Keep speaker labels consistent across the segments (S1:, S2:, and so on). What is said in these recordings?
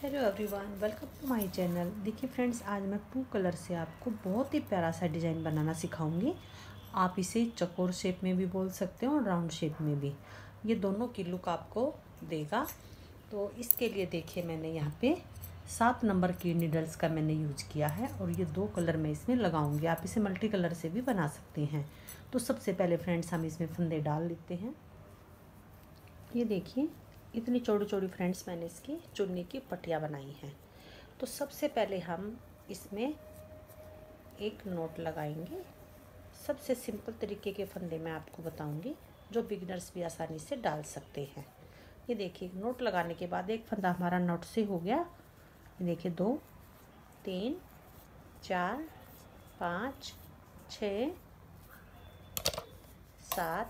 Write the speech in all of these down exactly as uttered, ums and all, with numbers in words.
S1: Hello everyone, welcome to my channel. देखिए friends, आज मैं टू कलर से आपको बहुत ही प्यारा सा डिज़ाइन बनाना सिखाऊंगी। आप इसे चौकोर शेप में भी बोल सकते हो और राउंड शेप में भी। ये दोनों की लुक आपको देगा। तो इसके लिए देखिए, मैंने यहाँ पे सात नंबर की नीडल्स का मैंने यूज किया है और ये दो कलर मैं इसमें लगाऊंगी। आप इसे मल्टी कलर से भी बना सकते हैं। तो सबसे पहले फ्रेंड्स, हम इसमें फंदे डाल लेते हैं। ये देखिए, इतनी चौड़ी चौड़ी फ्रेंड्स मैंने इसकी चुन्नी की पट्टियाँ बनाई हैं। तो सबसे पहले हम इसमें एक नोट लगाएंगे। सबसे सिंपल तरीके के फंदे मैं आपको बताऊंगी, जो बिगिनर्स भी आसानी से डाल सकते हैं। ये देखिए, नोट लगाने के बाद एक फंदा हमारा नोट से हो गया। ये देखिए, दो, तीन, चार, पाँच, छः, सात,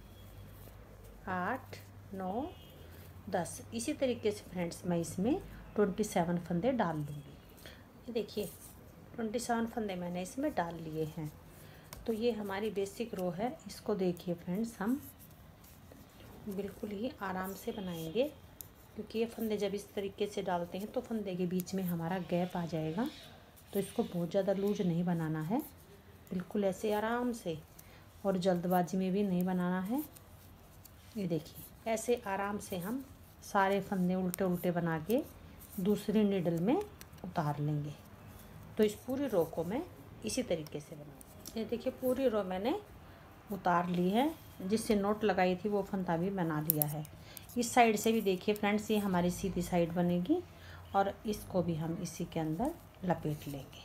S1: आठ, नौ, दस। इसी तरीके से फ्रेंड्स मैं इसमें ट्वेंटी सेवन फंदे डाल दूँगी। ये देखिए, ट्वेंटी सेवन फंदे मैंने इसमें डाल लिए हैं। तो ये हमारी बेसिक रो है। इसको देखिए फ्रेंड्स, हम बिल्कुल ही आराम से बनाएंगे, क्योंकि ये फंदे जब इस तरीके से डालते हैं तो फंदे के बीच में हमारा गैप आ जाएगा। तो इसको बहुत ज़्यादा लूज नहीं बनाना है, बिल्कुल ऐसे आराम से, और जल्दबाजी में भी नहीं बनाना है। ये देखिए, ऐसे आराम से हम सारे फंदे उल्टे उल्टे बना के दूसरी नीडल में उतार लेंगे। तो इस पूरी रो को मैं इसी तरीके से बनाऊँ। ये देखिए, पूरी रो मैंने उतार ली है। जिससे नोट लगाई थी वो फंदा भी बना लिया है। इस साइड से भी देखिए फ्रेंड्स, ये हमारी सीधी साइड बनेगी और इसको भी हम इसी के अंदर लपेट लेंगे।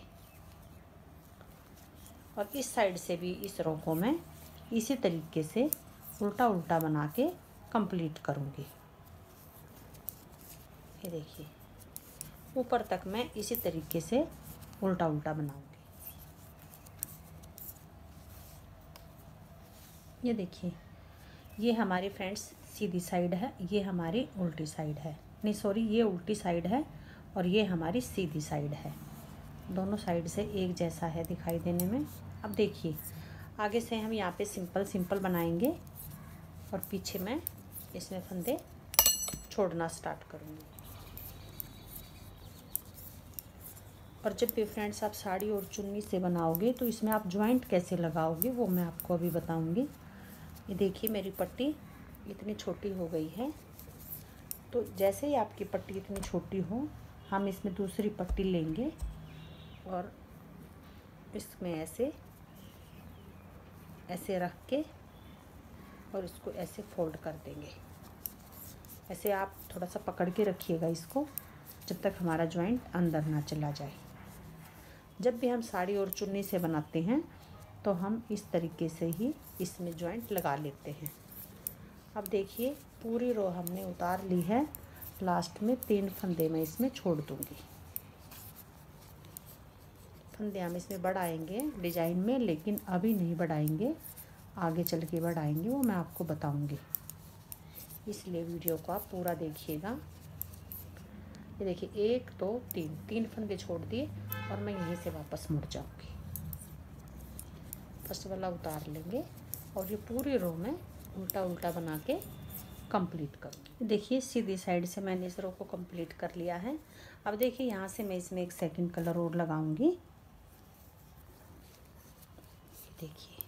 S1: और इस साइड से भी इस रो को मैं इसी तरीके से उल्टा उल्टा बना के कंप्लीट करूँगी। ये देखिए, ऊपर तक मैं इसी तरीके से उल्टा उल्टा बनाऊंगी। ये देखिए, ये हमारी फ्रेंड्स सीधी साइड है, ये हमारी उल्टी साइड है। नहीं सॉरी, ये उल्टी साइड है और ये हमारी सीधी साइड है। दोनों साइड से एक जैसा है दिखाई देने में। अब देखिए, आगे से हम यहाँ पे सिंपल सिंपल बनाएंगे और पीछे मैं इसमें फंदे छोड़ना स्टार्ट करूँगी। और जब भी फ्रेंड्स आप साड़ी और चुन्नी से बनाओगे तो इसमें आप ज्वाइंट कैसे लगाओगे वो मैं आपको अभी बताऊंगी। ये देखिए, मेरी पट्टी इतनी छोटी हो गई है। तो जैसे ही आपकी पट्टी इतनी छोटी हो, हम इसमें दूसरी पट्टी लेंगे और इसमें ऐसे ऐसे रख के और इसको ऐसे फोल्ड कर देंगे। ऐसे आप थोड़ा सा पकड़ के रखिएगा इसको, जब तक हमारा ज्वाइंट अंदर ना चला जाए। जब भी हम साड़ी और चुन्नी से बनाते हैं तो हम इस तरीके से ही इसमें ज्वाइंट लगा लेते हैं। अब देखिए, पूरी रो हमने उतार ली है। लास्ट में तीन फंदे मैं इसमें छोड़ दूंगी। फंदे हम इसमें बढ़ाएंगे डिजाइन में, लेकिन अभी नहीं बढ़ाएंगे, आगे चल के बढ़ाएंगे, वो मैं आपको बताऊंगी। इसलिए वीडियो को आप पूरा देखिएगा। ये देखिए, एक, दो, तीन तीन फंदे छोड़ दिए और मैं यहीं से वापस मुड़ जाऊंगी। फर्स्ट वाला उतार लेंगे और ये पूरी रो में उल्टा उल्टा बना के कंप्लीट करूँगी। देखिए, सीधी साइड से मैंने इस रो को कंप्लीट कर लिया है। अब देखिए, यहाँ से मैं इसमें एक सेकंड कलर और लगाऊंगी। देखिए,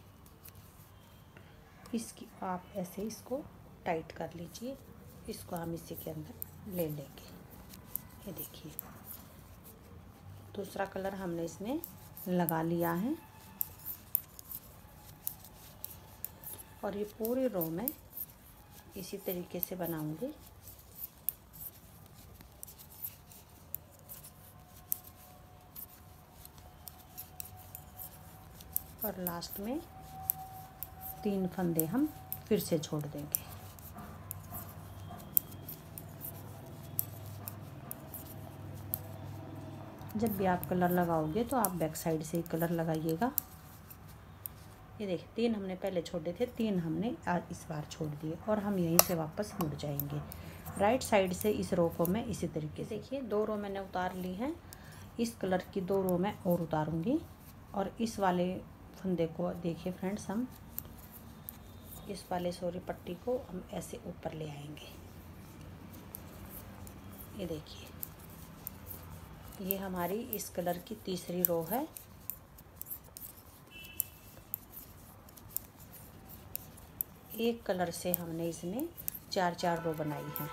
S1: इसकी आप ऐसे इसको टाइट कर लीजिए। इसको हम इसी के अंदर ले लेंगे। ये देखिए, दूसरा कलर हमने इसमें लगा लिया है और ये पूरी रो में इसी तरीके से बनाऊंगी। और लास्ट में तीन फंदे हम फिर से छोड़ देंगे। जब भी आप कलर लगाओगे तो आप बैक साइड से ही कलर लगाइएगा। ये देखिए, तीन हमने पहले छोड़े थे, तीन हमने इस बार छोड़ दिए और हम यहीं से वापस मुड़ जाएंगे। राइट साइड से इस रो को मैं इसी तरीके से, देखिए, दो रो मैंने उतार ली हैं। इस कलर की दो रो मैं और उतारूंगी और इस वाले फंदे को देखिए फ्रेंड्स, हम इस वाले सॉरी पट्टी को हम ऐसे ऊपर ले आएंगे। ये देखिए, ये हमारी इस कलर की तीसरी रो है। एक कलर से हमने इसमें चार चार रो बनाई है।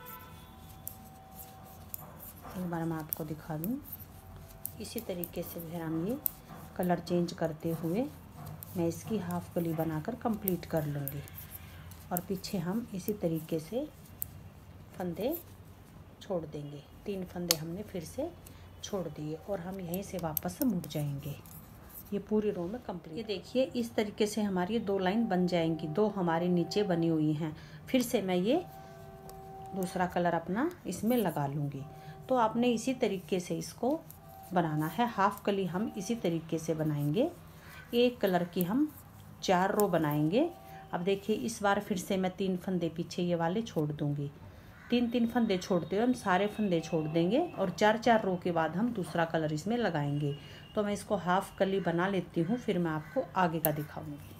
S1: एक बार मैं आपको दिखा दूँ। इसी तरीके से फिर हम ये कलर चेंज करते हुए मैं इसकी हाफ कली बनाकर कंप्लीट कर लूँगी। और पीछे हम इसी तरीके से फंदे छोड़ देंगे। तीन फंदे हमने फिर से छोड़ दिए और हम यहीं से वापस मुड़ जाएंगे। ये पूरी रो में कंप्लीट। ये देखिए इस तरीके से हमारी दो लाइन बन जाएंगी। दो हमारे नीचे बनी हुई हैं। फिर से मैं ये दूसरा कलर अपना इसमें लगा लूँगी। तो आपने इसी तरीके से इसको बनाना है। हाफ कली हम इसी तरीके से बनाएंगे। एक कलर की हम चार रो बनाएंगे। अब देखिए इस बार फिर से मैं तीन फंदे पीछे ये वाले छोड़ दूँगी। तीन तीन फंदे छोड़ते हुए हम सारे फंदे छोड़ देंगे और चार चार रो के बाद हम दूसरा कलर इसमें लगाएंगे। तो मैं इसको हाफ कली बना लेती हूँ, फिर मैं आपको आगे का दिखाऊंगी।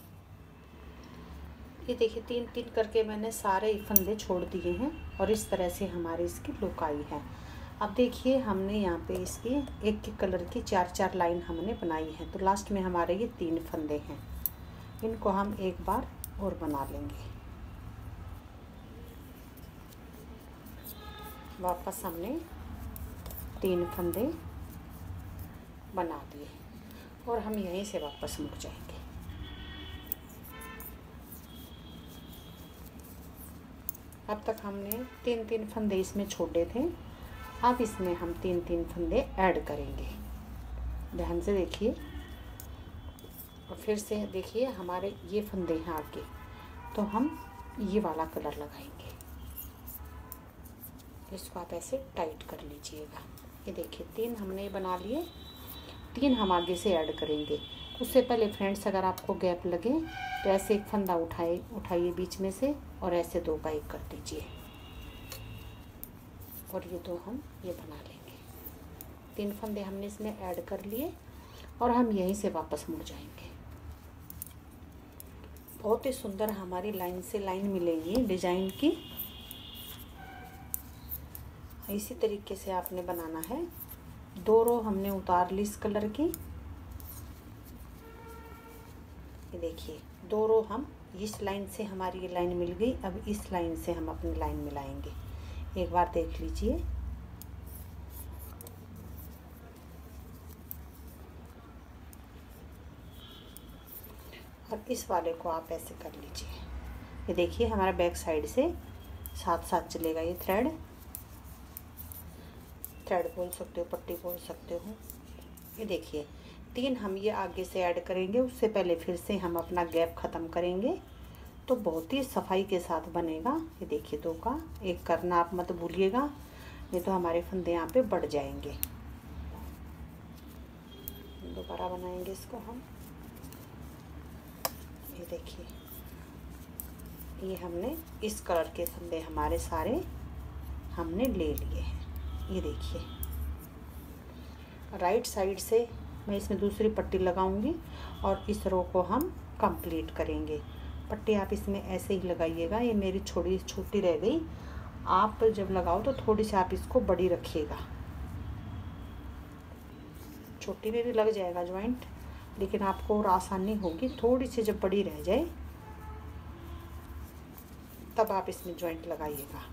S1: ये देखिए तीन तीन करके मैंने सारे फंदे छोड़ दिए हैं और इस तरह से हमारी इसकी लुक आई है। अब देखिए हमने यहाँ पे इसकी एक एक कलर की चार चार लाइन हमने बनाई है। तो लास्ट में हमारे ये तीन फंदे हैं। इनको हम एक बार और बना लेंगे। वापस हमने तीन फंदे बना दिए और हम यहीं से वापस मुड़ जाएंगे। अब तक हमने तीन तीन फंदे इसमें छोड़े थे। अब इसमें हम तीन तीन फंदे ऐड करेंगे। ध्यान से देखिए और फिर से देखिए हमारे ये फंदे हैं आगे। तो हम ये वाला कलर लगाएंगे। इसको आप ऐसे टाइट कर लीजिएगा। ये देखिए तीन हमने बना लिए। तीन हम आगे से ऐड करेंगे। उससे पहले फ्रेंड्स अगर आपको गैप लगे तो ऐसे एक फंदा उठाए उठाइए बीच में से और ऐसे दो का एक कर दीजिए और ये दो हम ये बना लेंगे। तीन फंदे हमने इसमें ऐड कर लिए और हम यहीं से वापस मुड़ जाएंगे। बहुत ही सुंदर हमारी लाइन से लाइन मिलेगी डिजाइन की। इसी तरीके से आपने बनाना है। दो रो हमने उतार ली इस कलर की। ये देखिए दो रो हम इस लाइन से हमारी ये लाइन मिल गई। अब इस लाइन से हम अपनी लाइन मिलाएंगे। एक बार देख लीजिए। और इस वाले को आप ऐसे कर लीजिए। ये देखिए हमारा बैक साइड से साथ साथ चलेगा। ये थ्रेड थ्रेड बोल सकते हो, पट्टी बोल सकते हो। ये देखिए तीन हम ये आगे से ऐड करेंगे। उससे पहले फिर से हम अपना गैप ख़त्म करेंगे तो बहुत ही सफाई के साथ बनेगा। ये देखिए दो का एक करना आप मत भूलिएगा, नहीं तो हमारे फंदे यहाँ पे बढ़ जाएंगे। दोबारा बनाएंगे इसको हम। ये देखिए ये हमने इस कलर के फंदे हमारे सारे हमने ले लिए हैं। ये देखिए राइट साइड से मैं इसमें दूसरी पट्टी लगाऊंगी और इस रो को हम कंप्लीट करेंगे। पट्टी आप इसमें ऐसे ही लगाइएगा। ये मेरी छोटी छोटी रह गई। आप जब लगाओ तो थोड़ी सी आप इसको बड़ी रखिएगा। छोटी में भी लग जाएगा जॉइंट, लेकिन आपको और आसानी होगी। थोड़ी सी जब बड़ी रह जाए तब आप इसमें जॉइंट लगाइएगा।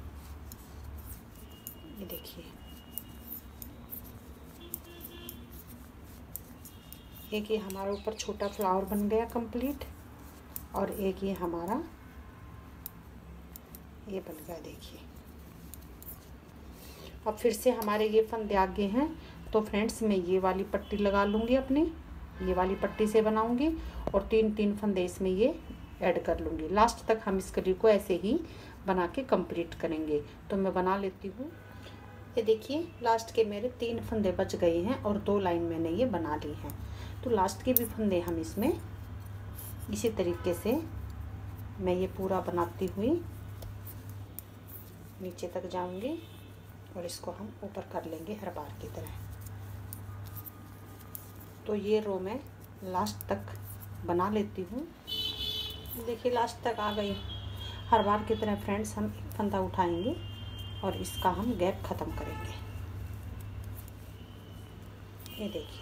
S1: ये देखिए एक ये हमारे ऊपर छोटा फ्लावर बन गया कंप्लीट और एक ये हमारा ये बन गया। देखिए अब फिर से हमारे ये फंदे आगे हैं तो फ्रेंड्स मैं ये वाली पट्टी लगा लूँगी। अपनी ये वाली पट्टी से बनाऊँगी और तीन तीन फंदे इसमें ये ऐड कर लूँगी। लास्ट तक हम इस कली को ऐसे ही बना के कंप्लीट करेंगे। तो मैं बना लेती हूँ। ये देखिए लास्ट के मेरे तीन फंदे बच गए हैं और दो लाइन मैंने ये बना ली हैं। तो लास्ट के भी फंदे हम इसमें इसी तरीके से मैं ये पूरा बनाती हुई नीचे तक जाऊंगी और इसको हम ऊपर कर लेंगे हर बार की तरह। तो ये रो मैं लास्ट तक बना लेती हूँ। देखिए लास्ट तक आ गई। हर बार की तरह फ्रेंड्स हम एक फंदा उठाएंगे और इसका हम गैप ख़त्म करेंगे। ये देखिए,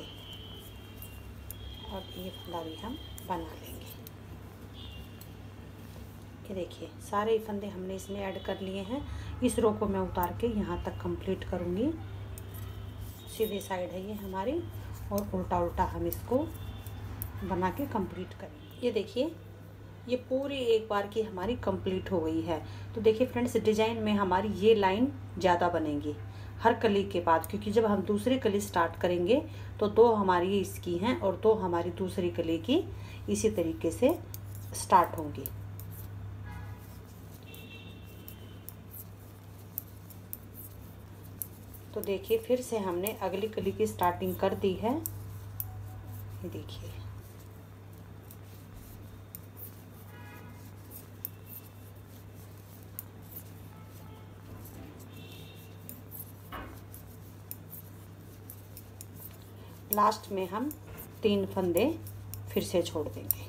S1: और ये फंदा भी हम बना लेंगे। ये देखिए सारे फंदे हमने इसमें ऐड कर लिए हैं। इस रो को मैं उतार के यहाँ तक कंप्लीट करूँगी। सीधी साइड है ये हमारी, और उल्टा उल्टा हम इसको बना के कंप्लीट करेंगे। ये देखिए ये पूरी एक बार की हमारी कंप्लीट हो गई है। तो देखिए फ्रेंड्स, डिजाइन में हमारी ये लाइन ज़्यादा बनेगी हर कली के बाद, क्योंकि जब हम दूसरी कली स्टार्ट करेंगे तो दो हमारी इसकी हैं और दो हमारी दूसरी कली की इसी तरीके से स्टार्ट होंगी। तो देखिए फिर से हमने अगली कली की स्टार्टिंग कर दी है। ये देखिए, लास्ट में हम तीन फंदे फिर से छोड़ देंगे।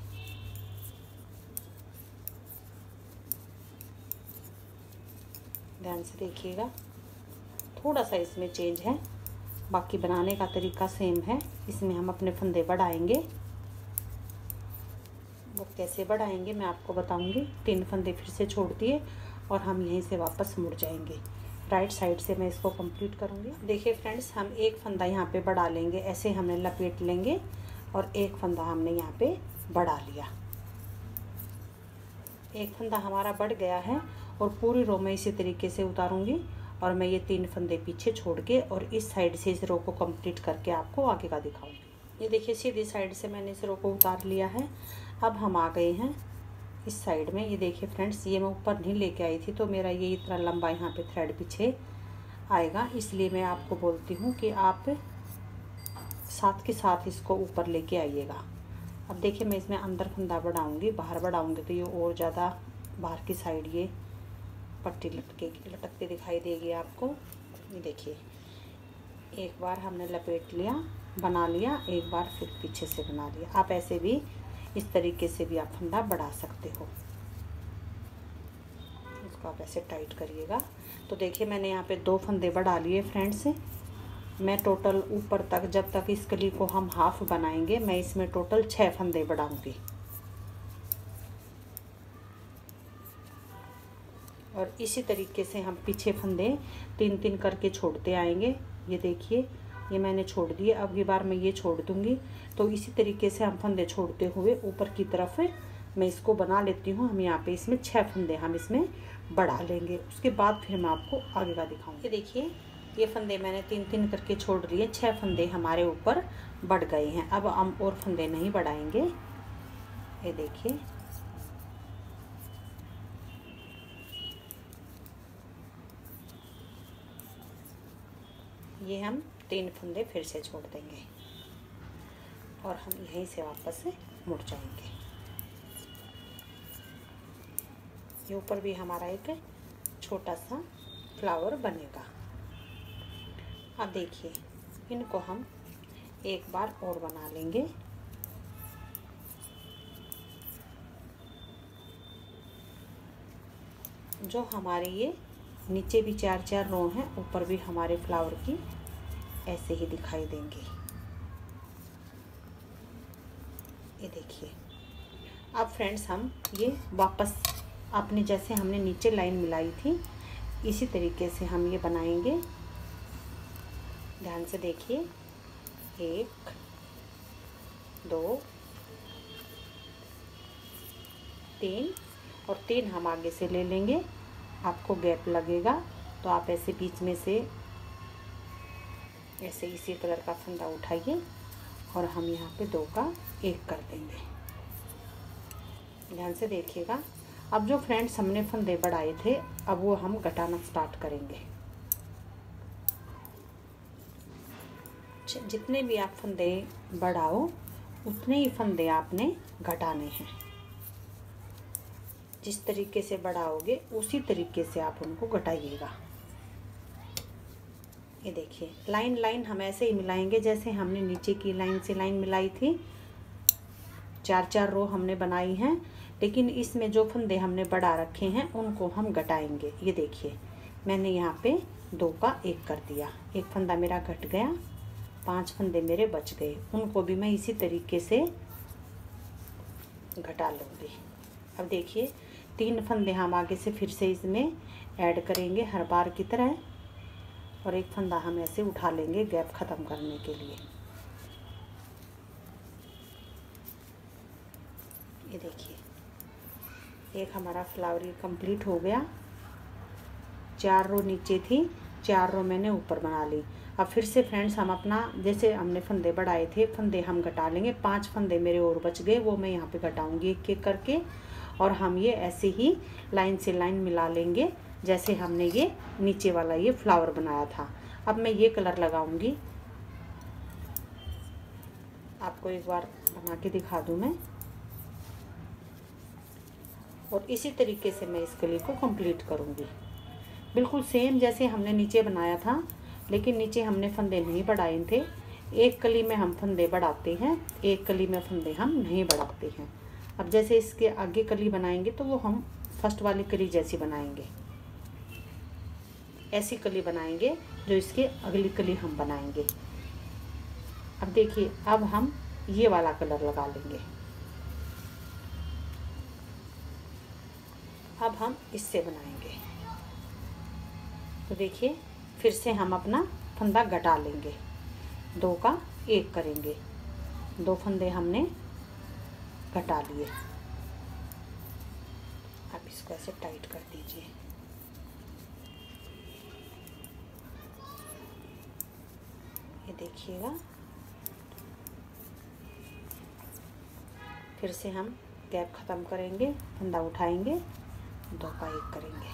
S1: ध्यान से देखिएगा, थोड़ा सा इसमें चेंज है, बाकी बनाने का तरीका सेम है। इसमें हम अपने फंदे बढ़ाएंगे। वो कैसे बढ़ाएंगे मैं आपको बताऊंगी। तीन फंदे फिर से छोड़ दिए और हम यहीं से वापस मुड़ जाएंगे। राइट साइड से मैं इसको कंप्लीट करूंगी। देखिए फ्रेंड्स, हम एक फंदा यहाँ पे बढ़ा लेंगे, ऐसे हमने लपेट लेंगे और एक फंदा हमने यहाँ पे बढ़ा लिया। एक फंदा हमारा बढ़ गया है और पूरी रो में इसी तरीके से उतारूंगी और मैं ये तीन फंदे पीछे छोड़ के और इस साइड से इस रो को कंप्लीट करके आपको आगे का दिखाऊंगी। ये देखिए सीधी साइड से मैंने इस रो को उतार लिया है। अब हम आ गए हैं इस साइड में। ये देखिए फ्रेंड्स, ये मैं ऊपर नहीं लेके आई थी तो मेरा ये इतना लंबा यहाँ पे थ्रेड पीछे आएगा, इसलिए मैं आपको बोलती हूँ कि आप साथ के साथ इसको ऊपर लेके आइएगा। अब देखिए मैं इसमें अंदर फंदा बढ़ाऊँगी, बाहर बढ़ाऊँगी तो ये और ज़्यादा बाहर की साइड ये पट्टी लटके लटकती दिखाई देगी आपको। ये देखिए, एक बार हमने लपेट लिया, बना लिया, एक बार फिर पीछे से बना लिया। आप ऐसे भी इस तरीके से भी आप फंदा बढ़ा सकते हो। इसको आप ऐसे टाइट करिएगा। तो देखिए मैंने यहाँ पे दो फंदे बढ़ा लिए फ्रेंड्स। मैं टोटल ऊपर तक, जब तक इस कली को हम हाफ बनाएंगे, मैं इसमें टोटल छः फंदे बढ़ाऊंगी। और इसी तरीके से हम पीछे फंदे तीन तीन करके छोड़ते आएंगे। ये देखिए, ये मैंने छोड़ दिए, अब की बार मैं ये छोड़ दूंगी। तो इसी तरीके से हम फंदे छोड़ते हुए ऊपर की तरफ मैं इसको बना लेती हूँ। हम यहाँ पे इसमें छः फंदे हम इसमें बढ़ा लेंगे, उसके बाद फिर मैं आपको आगे का दिखाऊंगी। ये देखिए, ये फंदे मैंने तीन तीन करके छोड़ लिए, छः फंदे हमारे ऊपर बढ़ गए हैं। अब हम और फंदे नहीं बढ़ाएंगे। ये देखिए, ये हम तीन फंदे फिर से छोड़ देंगे और हम यहीं से वापस से मुड़ जाएंगे। ये ऊपर भी हमारा एक छोटा सा फ्लावर बनेगा। अब देखिए, इनको हम एक बार और बना लेंगे। जो हमारे ये नीचे भी चार चार रो हैं, ऊपर भी हमारे फ्लावर की ऐसे ही दिखाई देंगे। ये देखिए, अब फ्रेंड्स हम ये वापस अपने जैसे हमने नीचे लाइन मिलाई थी इसी तरीके से हम ये बनाएंगे। ध्यान से देखिए, एक दो तीन, और तीन हम आगे से ले लेंगे। आपको गैप लगेगा तो आप ऐसे बीच में से ऐसे इसी कलर का फंदा उठाइए और हम यहाँ पे दो का एक कर देंगे। ध्यान से देखिएगा। अब जो फ्रेंड्स हमने फंदे बढ़ाए थे, अब वो हम घटाना स्टार्ट करेंगे। जितने भी आप फंदे बढ़ाओ उतने ही फंदे आपने घटाने हैं। जिस तरीके से बढ़ाओगे उसी तरीके से आप उनको घटाइएगा। ये देखिए, लाइन लाइन हम ऐसे ही मिलाएंगे जैसे हमने नीचे की लाइन से लाइन मिलाई थी। चार चार रो हमने बनाई हैं, लेकिन इसमें जो फंदे हमने बढ़ा रखे हैं उनको हम घटाएंगे। ये देखिए, मैंने यहाँ पे दो का एक कर दिया, एक फंदा मेरा घट गया। पांच फंदे मेरे बच गए, उनको भी मैं इसी तरीके से घटा लूँगी। अब देखिए तीन फंदे हम आगे से फिर से इसमें ऐड करेंगे हर बार की तरह, और एक फंदा हम ऐसे उठा लेंगे गैप ख़त्म करने के लिए। ये देखिए एक हमारा फ्लावर कंप्लीट हो गया। चार रो नीचे थी, चार रो मैंने ऊपर बना ली। अब फिर से फ्रेंड्स हम अपना जैसे हमने फंदे बढ़ाए थे, फंदे हम घटा लेंगे। पांच फंदे मेरे और बच गए, वो मैं यहाँ पे घटाऊंगी एक एक करके, और हम ये ऐसे ही लाइन से लाइन मिला लेंगे जैसे हमने ये नीचे वाला ये फ्लावर बनाया था। अब मैं ये कलर लगाऊंगी, आपको एक बार बना के दिखा दूँ मैं, और इसी तरीके से मैं इस कली को कंप्लीट करूँगी। बिल्कुल सेम जैसे हमने नीचे बनाया था, लेकिन नीचे हमने फंदे नहीं बढ़ाए थे। एक कली में हम फंदे बढ़ाते हैं, एक कली में फंदे हम नहीं बढ़ाते हैं। अब जैसे इसके आगे कली बनाएंगे तो वो हम फर्स्ट वाली कली जैसी बनाएंगे, ऐसी कली बनाएंगे जो इसके अगली कली हम बनाएंगे। अब देखिए अब हम ये वाला कलर लगा लेंगे। अब हम इससे बनाएंगे, तो देखिए फिर से हम अपना फंदा घटा लेंगे, दो का एक करेंगे। दो फंदे हमने घटा लिए। आप इसको ऐसे टाइट कर दीजिए। ये देखिएगा, फिर से हम गैप ख़त्म करेंगे, फंदा उठाएंगे, दो का एक करेंगे,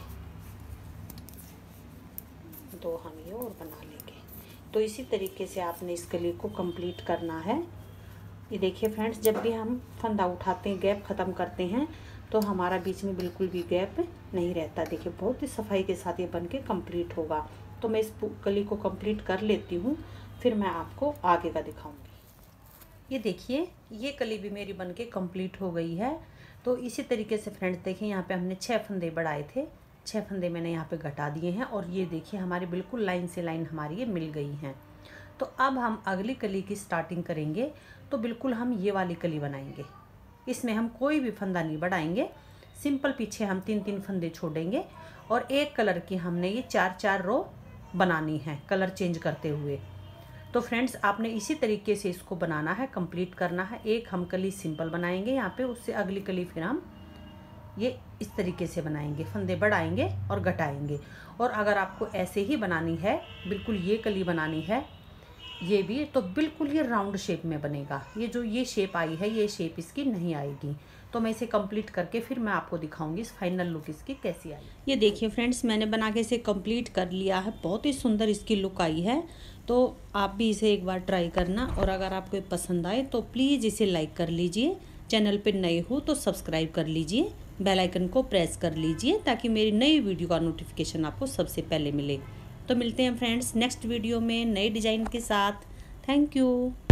S1: दो हम ये और बना लेंगे। तो इसी तरीके से आपने इस कली को कंप्लीट करना है। ये देखिए फ्रेंड्स, जब भी हम फंदा उठाते हैं, गैप ख़त्म करते हैं, तो हमारा बीच में बिल्कुल भी गैप नहीं रहता। देखिए बहुत ही सफाई के साथ ये बन के कम्प्लीट होगा। तो मैं इस कली को कंप्लीट कर लेती हूँ, फिर मैं आपको आगे का दिखाऊंगी। ये देखिए ये कली भी मेरी बन के कम्प्लीट हो गई है। तो इसी तरीके से फ्रेंड्स देखिए यहाँ पे हमने छः फंदे बढ़ाए थे, छः फंदे मैंने यहाँ पे घटा दिए हैं, और ये देखिए हमारी बिल्कुल लाइन से लाइन हमारी ये मिल गई हैं। तो अब हम अगली कली की स्टार्टिंग करेंगे। तो बिल्कुल हम ये वाली कली बनाएंगे, इसमें हम कोई भी फंदा नहीं बढ़ाएंगे, सिंपल पीछे हम तीन तीन फंदे छोड़ेंगे, और एक कलर की हमने ये चार चार रो बनानी है कलर चेंज करते हुए। तो फ्रेंड्स आपने इसी तरीके से इसको बनाना है, कंप्लीट करना है। एक हम कली सिंपल बनाएंगे यहाँ पे, उससे अगली कली फिर हम ये इस तरीके से बनाएंगे, फंदे बढ़ाएंगे और घटाएंगे। और अगर आपको ऐसे ही बनानी है, बिल्कुल ये कली बनानी है ये भी, तो बिल्कुल ये राउंड शेप में बनेगा। ये जो ये शेप आई है, ये शेप इसकी नहीं आएगी। तो मैं इसे कंप्लीट करके फिर मैं आपको दिखाऊंगी इस फाइनल लुक इसकी कैसी आई। ये देखिए फ्रेंड्स, मैंने बना के इसे कंप्लीट कर लिया है, बहुत ही सुंदर इसकी लुक आई है। तो आप भी इसे एक बार ट्राई करना, और अगर आपको पसंद आए तो प्लीज़ इसे लाइक कर लीजिए। चैनल पर नए हो तो सब्सक्राइब कर लीजिए, बेल आइकन को प्रेस कर लीजिए, ताकि मेरी नई वीडियो का नोटिफिकेशन आपको सबसे पहले मिले। तो मिलते हैं फ्रेंड्स नेक्स्ट वीडियो में नए डिज़ाइन के साथ। Thank you.